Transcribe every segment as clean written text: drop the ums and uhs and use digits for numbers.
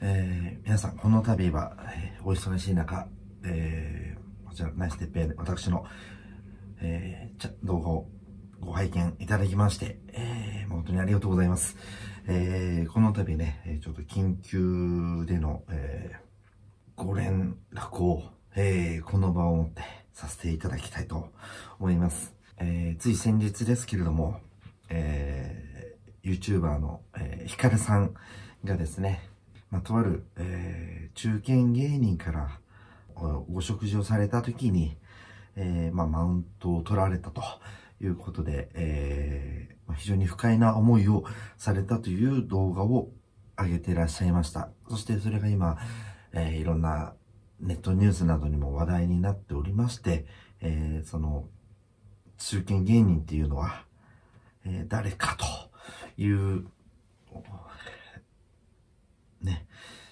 皆さん、この度は、お忙しい中、こちら、ナイスてっぺい、私の、動画をご拝見いただきまして、本当にありがとうございます。この度ね、ちょっと緊急での、ご連絡を、この場をもってさせていただきたいと思います。つい先日ですけれども、YouTuber の、ヒカルさんがですね、とある、中堅芸人からご食事をされた時に、マウントを取られたということで、非常に不快な思いをされたという動画を上げていらっしゃいました。そしてそれが今、いろんなネットニュースなどにも話題になっておりまして、その中堅芸人っていうのは、誰かというね、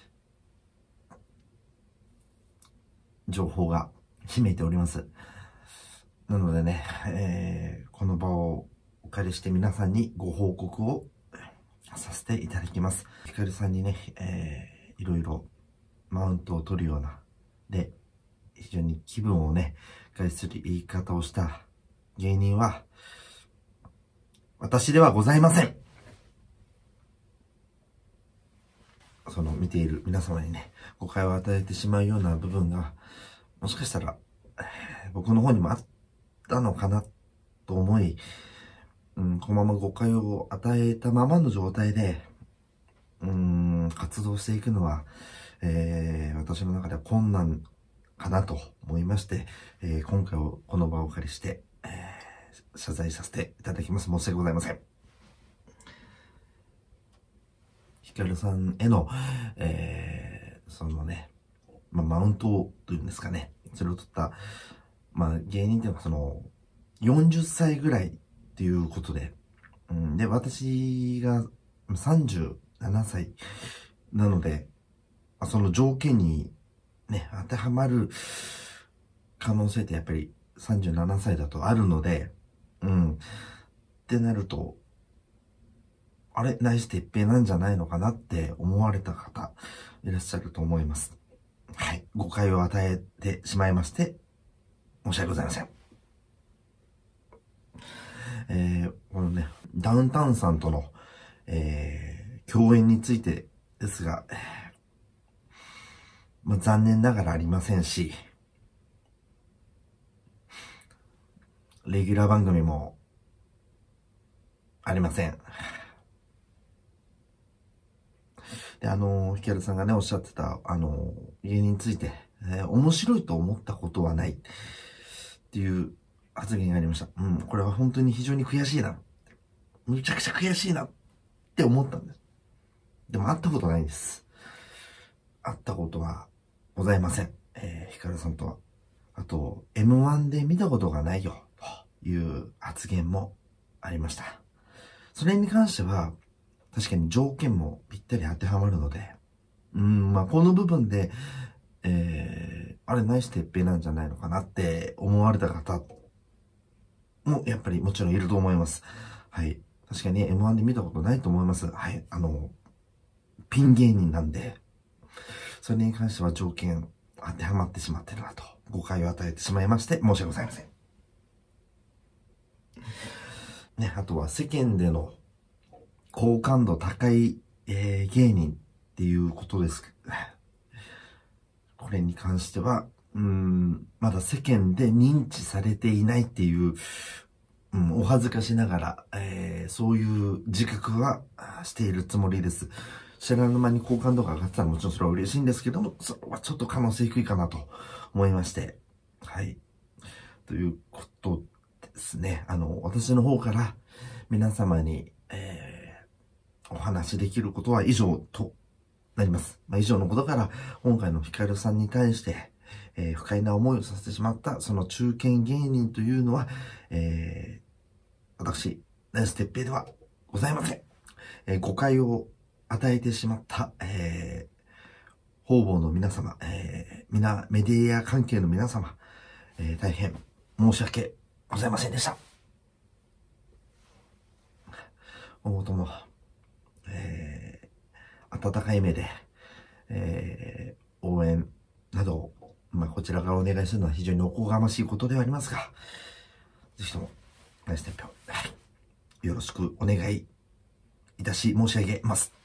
情報が秘めております。なのでね、この場をお借りして皆さんにご報告をさせていただきます。ヒカルさんにね、いろいろマウントを取るような、で、非常に気分をね、害する言い方をした芸人は、私ではございません。その見ている皆様にね、誤解を与えてしまうような部分が、もしかしたら、僕の方にもあったのかなと思い、このまま誤解を与えたままの状態で、活動していくのは、私の中では困難かなと思いまして、今回この場をお借りして、謝罪させていただきます。申し訳ございません。ヒカルさんへの、そのね、マウントというんですかね、それを取った、芸人っていうのはその、40歳ぐらいっていうことで、で、私が37歳なので、その条件にね、当てはまる可能性ってやっぱり37歳だとあるので、ってなると、あれ、ナイスてっぺいなんじゃないのかなって思われた方いらっしゃると思います。はい。誤解を与えてしまいまして、申し訳ございません。このね、ダウンタウンさんとの、共演についてですが、残念ながらありませんし、レギュラー番組もありません。で、ヒカルさんがね、おっしゃってた、芸人について、面白いと思ったことはないっていう発言がありました。これは本当に非常に悔しいな。むちゃくちゃ悔しいなって思ったんです。でも会ったことないんです。会ったことはございません。ヒカルさんとは。あと、M1 で見たことがないよ、という発言もありました。それに関しては、確かに条件もぴったり当てはまるので、この部分で、あれナイスてっぺいなんじゃないのかなって思われた方も、やっぱりもちろんいると思います。はい。確かに M1 で見たことないと思います。はい。ピン芸人なんで、それに関しては条件当てはまってしまってるなと、誤解を与えてしまいまして、申し訳ございません。ね、あとは世間での好感度高い、芸人っていうことです。これに関しては、まだ世間で認知されていないっていう、お恥ずかしながら、そういう自覚はしているつもりです。知らぬ間に好感度が上がってたらもちろんそれは嬉しいんですけども、それはちょっと可能性低いかなと思いまして。はい。ということですね。私の方から皆様に、お話しできることは以上となります。以上のことから、今回のヒカルさんに対して、不快な思いをさせてしまった、その中堅芸人というのは、私、ナイスてっぺいではございません。誤解を与えてしまった、方々の皆様、メディア関係の皆様、大変申し訳ございませんでした。今後とも、温かい目で、 応援などを、こちらからお願いするのは非常におこがましいことではありますが、ぜひとも、ナイステンピョン、よろしくお願いいたし申し上げます。